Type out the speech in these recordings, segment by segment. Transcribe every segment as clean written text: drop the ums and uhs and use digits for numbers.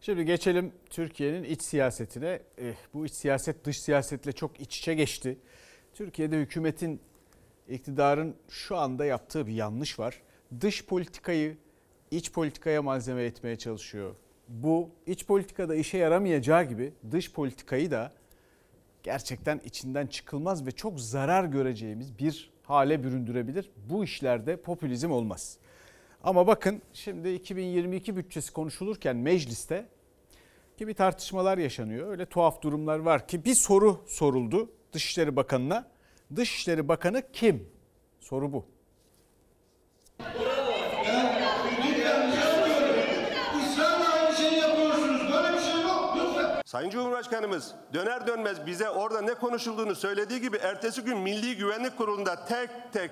Şimdi geçelim Türkiye'nin iç siyasetine. Bu iç siyaset dış siyasetle çok iç içe geçti. Türkiye'de hükümetin, iktidarın şu anda yaptığı bir yanlış var. Dış politikayı iç politikaya malzeme etmeye çalışıyor. Bu iç politikada işe yaramayacağı gibi dış politikayı da gerçekten içinden çıkılmaz ve çok zarar göreceğimiz bir hale büründürebilir. Bu işlerde popülizm olmaz. Ama bakın şimdi 2022 bütçesi konuşulurken mecliste bir tartışmalar yaşanıyor. Öyle tuhaf durumlar var ki bir soru soruldu Dışişleri Bakanı'na. Dışişleri Bakanı kim? Soru bu. Sayın Cumhurbaşkanımız döner dönmez bize orada ne konuşulduğunu söylediği gibi ertesi gün Milli Güvenlik Kurulu'nda tek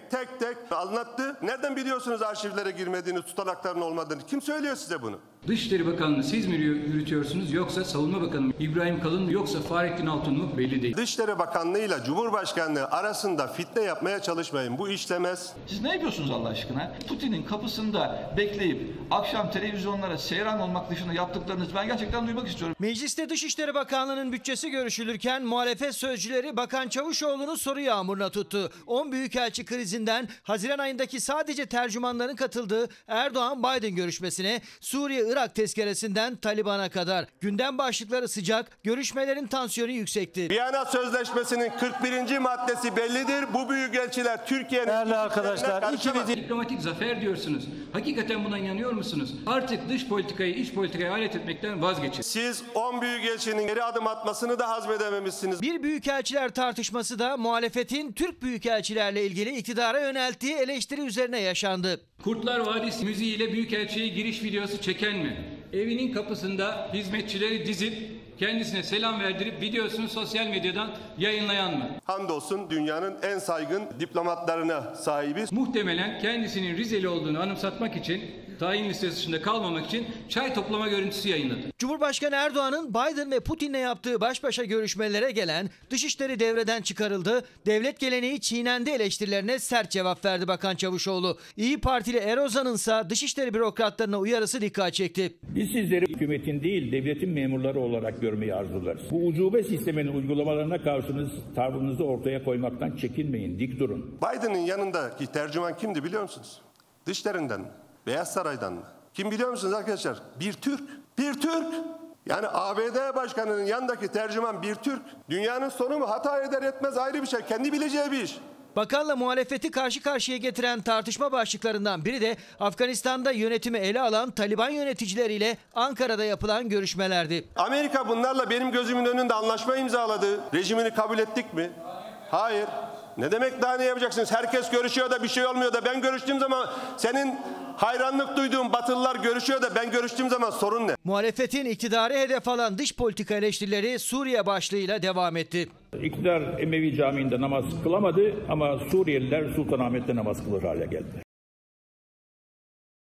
tek anlattı. Nereden biliyorsunuz arşivlere girmediğini, tutanakların olmadığını? Kim söylüyor size bunu? Dışişleri Bakanlığı siz mi yürütüyorsunuz yoksa Savunma Bakanı mı? İbrahim Kalın mı yoksa Fahrettin Altun mu belli değil. Dışişleri Bakanlığı ile Cumhurbaşkanlığı arasında fitne yapmaya çalışmayın. Bu işlemez. Siz ne yapıyorsunuz Allah aşkına? Putin'in kapısında bekleyip akşam televizyonlara seyran olmak dışında yaptıklarınızı ben gerçekten duymak istiyorum. Mecliste Dışişleri Bakanlığı'nın bütçesi görüşülürken muhalefet sözcüleri Bakan Çavuşoğlu'nu soru yağmuruna tuttu. 10 büyükelçi krizinden Haziran ayındaki sadece tercümanların katıldığı Erdoğan-Biden görüşmesine, Suriye-Irak tezkeresinden Taliban'a kadar gündem başlıkları sıcak, görüşmelerin tansiyonu yüksekti. Viyana Sözleşmesi'nin 41. maddesi bellidir. Bu büyükelçiler Türkiye'nin... Değerli arkadaşlar, Diplomatik zafer diyorsunuz. Hakikaten buna inanıyor musunuz? Artık dış politikayı iç politikaya alet etmekten vazgeçin. Siz 10 büyükelçinin geri adım atmasını da hazmedememişsiniz. Bir büyükelçiler tartışması da muhalefetin Türk büyükelçilerle ilgili iktidara yönelttiği eleştiri üzerine yaşandı. Kurtlar Vadisi müziğiyle büyükelçiye giriş videosu çeken mi? Evinin kapısında hizmetçileri dizip kendisine selam verdirip videosunu sosyal medyadan yayınlayan mı? Hamdolsun dünyanın en saygın diplomatlarına sahibiz. Muhtemelen kendisinin Rizeli olduğunu anımsatmak için, tayin listesi dışında kalmamak için çay toplama görüntüsü yayınladı. Cumhurbaşkanı Erdoğan'ın Biden ve Putin'le yaptığı baş başa görüşmelere gelen Dışişleri devreden çıkarıldı, devlet geleneği çiğnendi eleştirilerine sert cevap verdi Bakan Çavuşoğlu. İyi Partili Erozan'ın ise Dışişleri bürokratlarına uyarısı dikkat çekti. Biz sizleri hükümetin değil devletin memurları olarak görmeyi arzularız. Bu ucube sistemin uygulamalarına karşınız tavrınızı ortaya koymaktan çekinmeyin, dik durun. Biden'ın yanındaki tercüman kimdi biliyor musunuz? Dışişlerinden mi? Beyaz Saray'dan mı? Kim biliyor musunuz arkadaşlar? Bir Türk. Bir Türk. Yani ABD Başkanı'nın yanındaki tercüman bir Türk. Dünyanın sonu mu? Hata eder etmez ayrı bir şey. Kendi bileceği bir iş. Bakanla muhalefeti karşı karşıya getiren tartışma başlıklarından biri de Afganistan'da yönetimi ele alan Taliban yöneticileriyle Ankara'da yapılan görüşmelerdi. Amerika bunlarla benim gözümün önünde anlaşma imzaladı. Rejimini kabul ettik mi? Hayır. Ne demek daha ne yapacaksınız? Herkes görüşüyor da bir şey olmuyor da ben görüştüğüm zaman senin hayranlık duyduğun Batılılar görüşüyor da ben görüştüğüm zaman sorun ne? Muhalefetin iktidarı hedef alan dış politika eleştirileri Suriye başlığıyla devam etti. İktidar Emevi Camii'nde namaz kılamadı ama Suriyeliler Sultanahmet'te namaz kılır hale geldi.